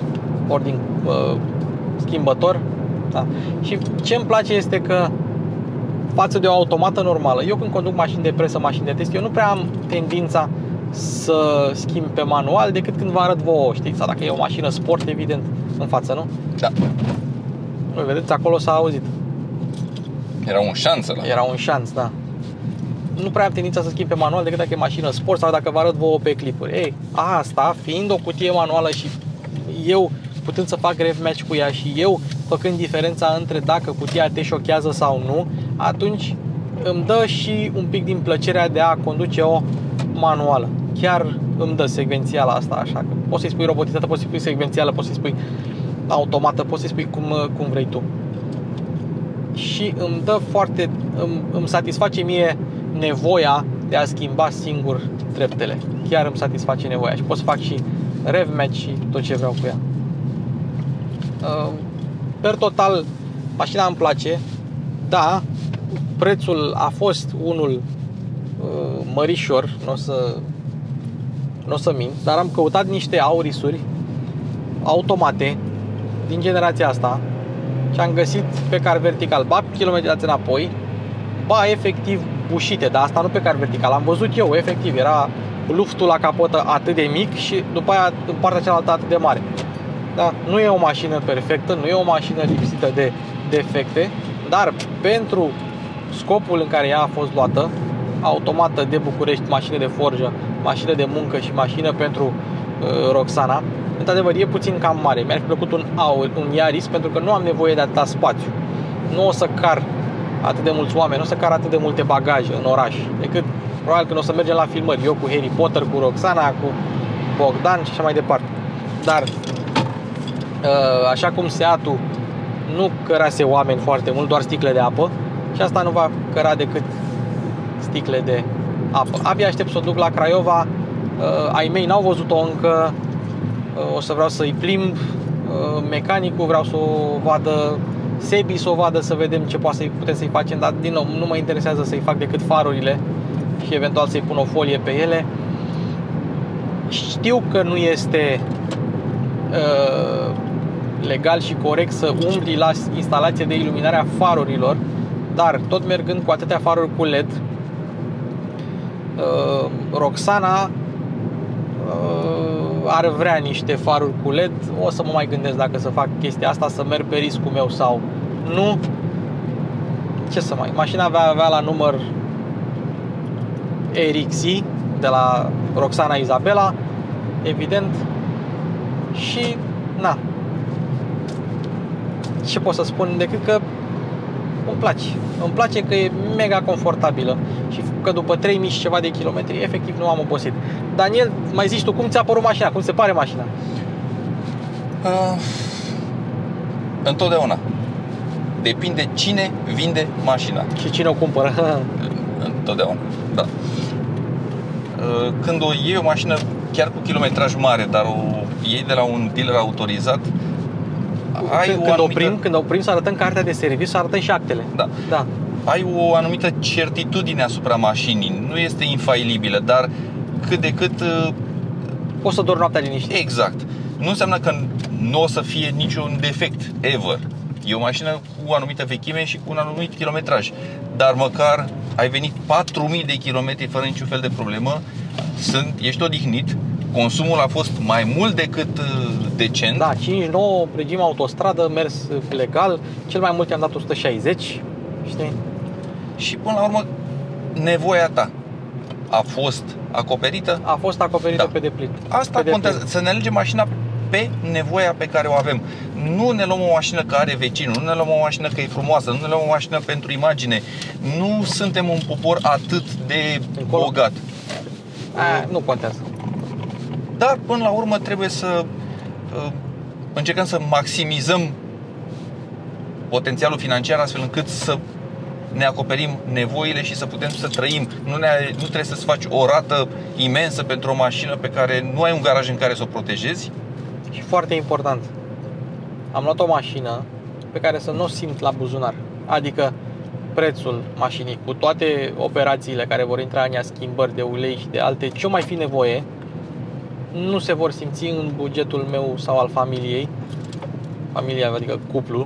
ori din schimbător. Da. Și ce îmi place este că față de o automată normală, eu când conduc mașini de presă, mașini de test, eu nu prea am tendința să schimb pe manual decât când vă arăt vouă, știți? Sau dacă e o mașină sport, evident, în față, nu? Da. Voi vedeți, acolo s-a auzit. Era un șanț ăla. Era un șanț, da. Nu prea am tendința să schimb pe manual decât dacă e mașină sport sau dacă vă arăt vouă pe clipuri. Ei, asta, fiind o cutie manuală și eu putând să fac rev match cu ea și eu făcând diferența între dacă cutia te șochează sau nu, atunci îmi dă și un pic din plăcerea de a conduce o manuală. Chiar îmi dă secvențiala asta, așa că poți să-i spui robotizată, poți să-i spui secvențială, poți să-i spui automată, poți să-i spui cum vrei tu. Și îmi dă îmi satisface mie nevoia de a schimba singur treptele. Chiar îmi satisface nevoia și pot să fac și rev match și tot ce vreau cu ea. Per total, mașina îmi place. Da, prețul a fost unul mărișor, n-o să mint, dar am căutat niște Aurisuri automate din generația asta și am găsit pe car vertical, ba kilometrați înapoi, ba efectiv bușite, dar asta nu pe car vertical, am văzut eu, efectiv, era luftul la capotă atât de mic și după aia în partea cealaltă atât de mare. Da, nu e o mașină perfectă, nu e o mașină lipsită de defecte, dar pentru scopul în care ea a fost luată, automată de București, mașină de forjă, mașină de muncă și mașină pentru Roxana, într-adevăr e puțin cam mare. Mi-ar fi plăcut un Yaris pentru că nu am nevoie de atâta spațiu. Nu o să car atât de mulți oameni, nu o să car atât de multe bagaje în oraș, decât probabil când o să mergem la filmări, eu cu Harry Potter, cu Roxana, cu Bogdan și așa mai departe. Dar așa cum Seat-ul nu cărase oameni foarte mult, doar sticle de apă, și asta nu va căra decât sticle de apă. Abia aștept să o duc la Craiova. Ai mei n-au văzut-o încă. O să vreau să-i plimb. Mecanicul vreau să o vadă, Sebi să o vadă, să vedem ce putem să-i facem. Dar din nou, nu mă interesează să-i fac decât farurile și eventual să-i pun o folie pe ele. Știu că nu este legal și corect să umbli la instalație de iluminare a farurilor, dar tot mergând cu atâtea faruri cu LED, Roxana ar vrea niște faruri cu LED. O să mă mai gândesc dacă să fac chestia asta, să merg pe riscul meu sau nu. Ce să mai... Mașina avea la număr RXI de la Roxana Izabela, evident. Și na, ce pot să spun decât că îmi place. Îmi place că e mega confortabilă și că după 3000 și ceva de kilometri efectiv nu am obosit. Daniel, mai zici tu, cum ți-a părut mașina? Cum se pare mașina? Întotdeauna. Depinde cine vinde mașina. Și cine o cumpără. Întotdeauna, da. Când o iei o mașină chiar cu kilometraj mare, dar o iei de la un dealer autorizat, când oprim să arătăm cartea de serviciu, să arătăm și actele. Da. Ai o anumită certitudine asupra mașinii. Nu este infailibilă, dar cât de cât poți să dormi noaptea liniștit. Exact. Nu înseamnă că nu o să fie niciun defect ever. E o mașină cu o anumită vechime și cu un anumit kilometraj, dar măcar ai venit 4000 de kilometri fără niciun fel de problemă. Ești odihnit. Consumul a fost mai mult decât decent. Da, 5-9, regim autostradă, mers legal. Cel mai mult i-am dat 160, știi? Și până la urmă, nevoia ta a fost acoperită? A fost acoperită, da, pe deplin. Asta contează, să ne alegem mașina pe nevoia pe care o avem. Nu ne luăm o mașină care are vecinul, nu ne luăm o mașină că e frumoasă, nu ne luăm o mașină pentru imagine. Nu suntem un popor atât de bogat. Nu contează. Dar până la urmă trebuie să încercăm să maximizăm potențialul financiar astfel încât să ne acoperim nevoile și să putem să trăim. Nu trebuie să-ți faci o rată imensă pentru o mașină pe care nu ai un garaj în care să o protejezi. Și foarte important, am luat o mașină pe care să nu o simt la buzunar. Adică prețul mașinii cu toate operațiile care vor intra în ea, schimbări de ulei și de alte, ce mai fi nevoie, nu se vor simți în bugetul meu sau al familiei, familia, adică cuplu,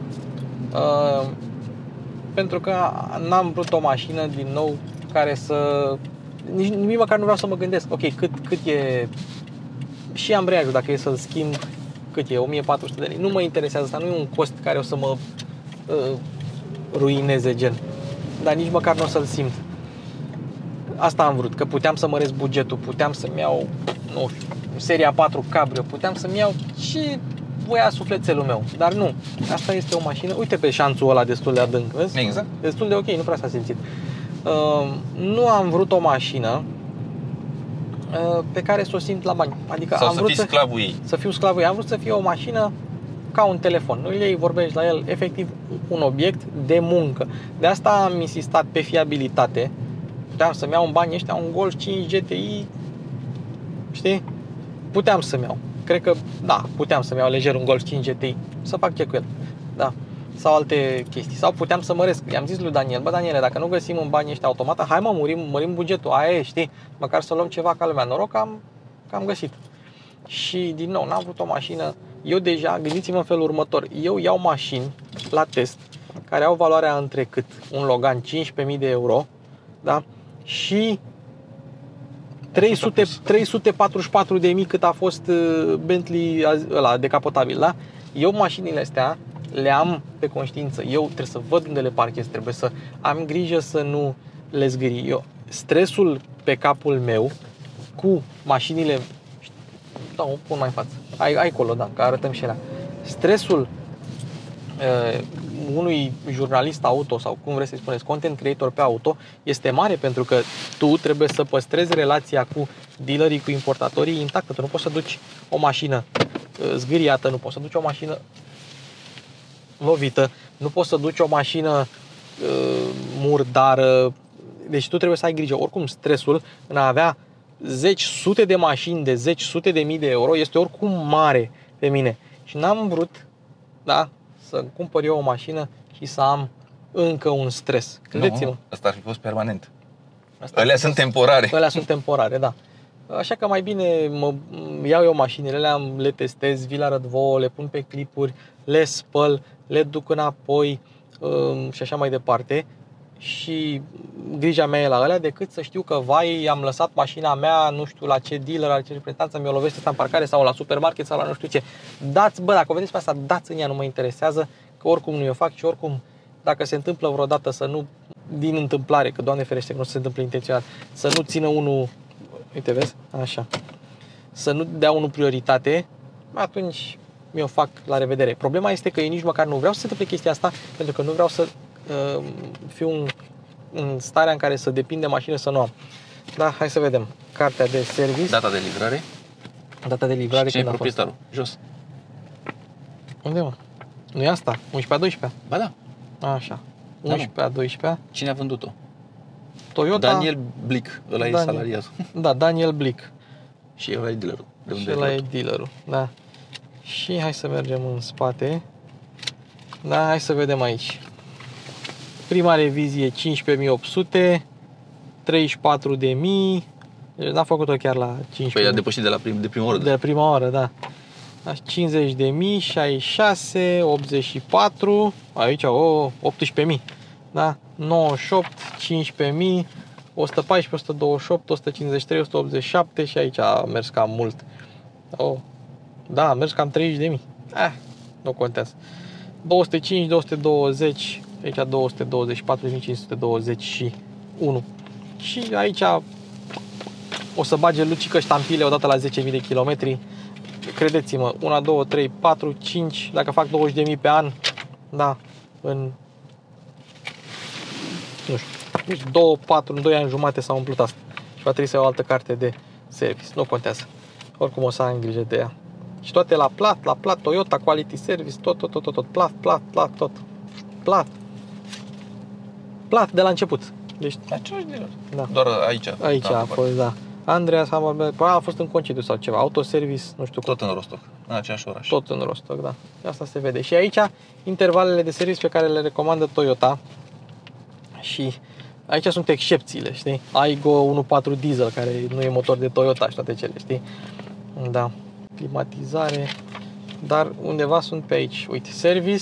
pentru că n-am vrut o mașină din nou care să... Nici măcar nu vreau să mă gândesc, ok, cât e și ambreiajul, dacă e să-l schimb, cât e, 1400 de lei. Nu mă interesează asta, nu e un cost care o să mă ruineze, gen. Dar nici măcar nu o să-l simt. Asta am vrut, că puteam să măresc bugetul, puteam să-mi iau, nu știu, seria 4 Cabrio, puteam să-mi iau și voia sufletelul meu, dar nu. Asta este o mașină, uite pe șanțul ăla destul de adânc, vezi? Exact. Destul de ok, nu prea s-a simțit. Nu am vrut o mașină pe care să o simt la bani. Adică sau am să vrut fii sclavul ei. Să fiu sclavul ei. Am vrut să fie o mașină ca un telefon. Îl iei, vorbești la el, efectiv un obiect de muncă. De asta am insistat pe fiabilitate. Puteam să-mi iau în banii ăștia un Golf 5 GTI, știi? Puteam să-mi iau. Cred că, da, puteam să-mi iau lejer un Golf 5 GTI. Să fac ce cu el. Da. Sau alte chestii. Sau puteam să măresc. I-am zis lui Daniel, bă Daniele, dacă nu găsim în banii ăștia automată, hai mă, mărim bugetul. Aia e, știi? Măcar să luăm ceva ca lumea. Noroc că am găsit. Și din nou, n-am vrut o mașină. Eu deja, gândiți-vă în felul următor. Eu iau mașini la test care au valoarea între cât? Un Logan 15.000 de euro, da? Și 344.000 cât a fost Bentley ăla decapotabil, da? Eu mașinile astea le am pe conștiință. Eu trebuie să văd unde le parchez, trebuie să am grijă să nu le zgârii. Eu, stresul pe capul meu cu mașinile, da, o pun mai în față. Ai acolo, da, că arătăm și alea. Stresul unui jurnalist auto sau cum vreți să-i spuneți, content creator pe auto este mare, pentru că tu trebuie să păstrezi relația cu dealerii, cu importatorii intactă. Tu nu poți să duci o mașină zgâriată, nu poți să duci o mașină lovită, nu poți să duci o mașină murdară. Deci tu trebuie să ai grijă. Oricum stresul în a avea sute de mașini de sute de mii de euro este oricum mare pe mine. Și n-am vrut, da, să cumpăr eu o mașină și să am încă un stres. Credeți-mă. Asta ar fi fost permanent. Alea sunt temporare. Alea sunt temporare, da. Așa că mai bine iau eu mașinile alea, le testez, vi le arăt vouă, le pun pe clipuri, le spăl, le duc înapoi și așa mai departe. Și grija mea e la alea, decât să știu că, vai, am lăsat mașina mea, nu știu la ce dealer, la ce reprezentanță, mi-o lovește asta în parcare sau la supermarket sau la nu știu ce. Dați, bă, dacă o vedeți pe asta, dați în ea, nu mă interesează, că oricum nu o fac și oricum, dacă se întâmplă vreodată să nu, din întâmplare, că Doamne ferește că nu se întâmplă intenționat, să nu țină unul, uite, vezi, așa, să nu dea unul prioritate, atunci mi-o fac, la revedere. Problema este că eu nici măcar nu vreau să se întâmple chestia asta, pentru că nu vreau să fiu în starea în care să depind de mașină, să nu am. Da, hai să vedem. Cartea de service. Data de livrare. Data de livrare. Și ce e proprietarul? Jos. Unde, mă? Nu e asta? 11-12? Ba da. Așa. 11-12. Cine a vândut-o? Toyota. Daniel Blick. Ăla e salariat. Da, Daniel Blick. Și ăla e dealerul. Și ăla e dealerul, da. Și hai să mergem în spate. Da, hai să vedem aici. Prima revizie 15.800, 34.000. Deci n-a făcut-o chiar la 15.000. Păi a depășit de prima oră. De la prima oră, da. 50.000, 66, 84, aici 18.000. Da? 98, 15.000, 114, 128, 153, 187 și aici a mers cam mult. Da, a mers cam 30.000. Nu contează. 205, 220, aici 224.521. Și aici o să bage Lucică ștampile odată la 10.000 de kilometri. Credeți-mă, 1, 2, 3, 4, 5, dacă fac 20.000 pe an, da, în, nu știu, 2, 4, în 2 ani jumate s-a umplut asta. Și va trebui să iau o altă carte de service, nu contează. Oricum o să am grijă de ea. Și toate la plat, Toyota, Quality Service, tot, plat. Plat de la început. Deci, același dealer. Da. Doar aici. Aici a fost, da. Andreas a fost în concediu sau ceva, autoservice, nu știu cum. Tot în Rostock, în aceeași oraș. Tot în Rostock, da. Asta se vede. Și aici intervalele de service pe care le recomandă Toyota. Și aici sunt excepțiile, știi? Aygo 1.4 diesel, care nu e motor de Toyota și toate cele, știi? Da, climatizare, dar undeva sunt pe aici. Uite, service,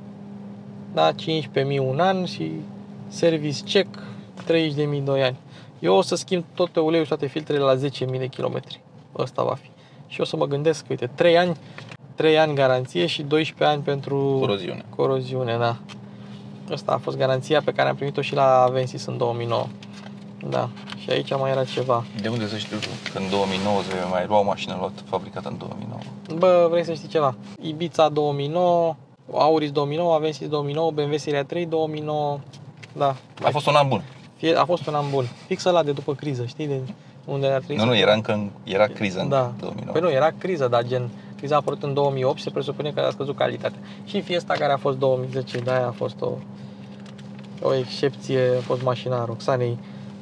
da, 15.000 un an și service check 30.000 2 ani. Eu o să schimb tot uleiul și toate filtrele la 10.000 de kilometri. Ăsta va fi. Și o să mă gândesc, uite, 3 ani garanție și 12 ani pentru coroziune, da. Asta a fost garanția pe care am primit-o și la Avensis în 2009. Da. Și aici mai era ceva. De unde să știu că în 2009 vei mai lua o mașină fabricată în 2009? Bă, vrei să știi ceva? Ibiza 2009, Auris 2009, Avensis 2009, BMW Seria 3 2009. Da. A fost un an bun. A fost un an bun. Fix ăla de după criză, știi? De unde ar trebui. Nu, era criză în 2009. Păi nu, era criză, dar gen criza a apărut în 2008 și se presupune că a scăzut calitatea. Și Fiesta care a fost 2010, de-aia a fost o excepție, a fost mașina Roxanei.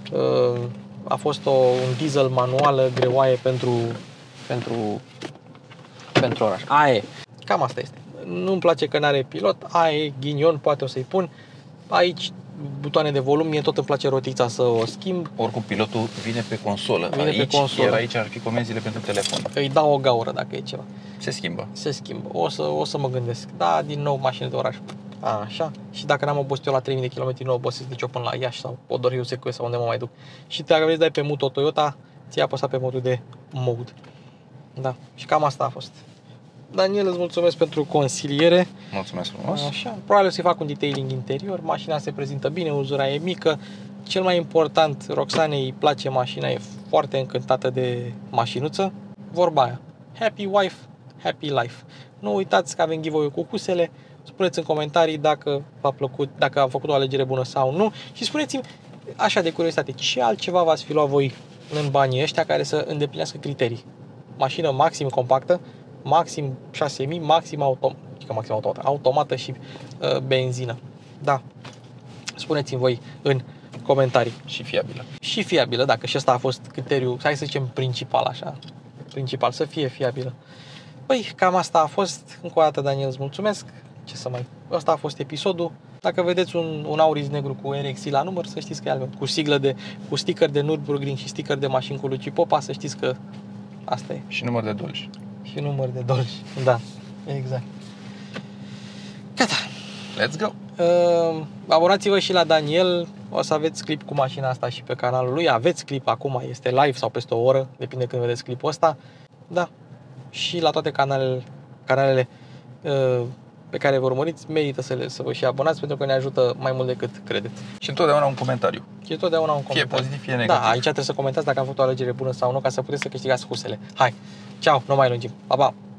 A fost un diesel manuală greoaie pentru oraș. Aia e. Cam asta este. Nu-mi place că n-are pilot. Aia e, ghinion, poate o să-i pun. Aici butoane de volum, mie tot îmi place rotița să o schimb. Oricum pilotul vine pe consolă. Iar aici ar fi comenzile pentru telefon. Îi dau o gaură dacă e ceva. Se schimbă. Se schimbă. O să mă gândesc. Da, din nou mașină de oraș. Așa. Și dacă n-am obosit eu la 3000 de km, nu obosesc nici eu până la Iași sau Podor Secue sau unde mă mai duc. Și dacă vrei să dai pe Muto Toyota, ți-ai apăsat pe modul de mode. Da. Și cam asta a fost. Daniel, îți mulțumesc pentru consiliere. Mulțumesc frumos. Așa. Probabil o să-i fac un detailing interior. Mașina se prezintă bine, uzura e mică. Cel mai important, Roxanei îi place mașina, e foarte încântată de mașinuță. Vorba aia. Happy wife, happy life. Nu uitați că avem giveaway cu husele. Spuneți în comentarii dacă v-a plăcut, dacă am făcut o alegere bună sau nu. Și spuneți-mi, așa de curiozitate, ce altceva v-ați fi luat voi în banii ăștia care să îndeplinească criterii? Mașină maxim compactă, maxim 6.000, maxim automată și benzină. Da. Spuneți-mi voi în comentarii. Și fiabilă. Și fiabilă, dacă și ăsta a fost criteriul, hai să zicem principal așa. Principal, să fie fiabilă. Păi, cam asta a fost. Încă o dată, Daniel, îți mulțumesc. Ce să mai... Ăsta a fost episodul. Dacă vedeți un Auris negru cu RXI la număr, să știți că e al meu. Cu sticker de Nürburgring și sticker de mașini cu Luci Popa, să știți că asta e. Și număr de Dolj. Și număr de Dolj. Da, exact. Gata. Let's go. Abonați-vă și la Daniel. O să aveți clip cu mașina asta și pe canalul lui. Aveți clip acum, este live sau peste o oră, depinde când vedeți clipul ăsta. Da. Și la toate canalele pe care vă urmăriți, merită să vă și abonați pentru că ne ajută mai mult decât credeți. Și întotdeauna un comentariu. Și întotdeauna un comentariu. Fie pozitiv, fie negativ. Da, aici trebuie să comentați dacă am făcut o alegere bună sau nu, ca să puteți să câștigați husele. Hai, ceau, nu mai lungim. Pa, pa!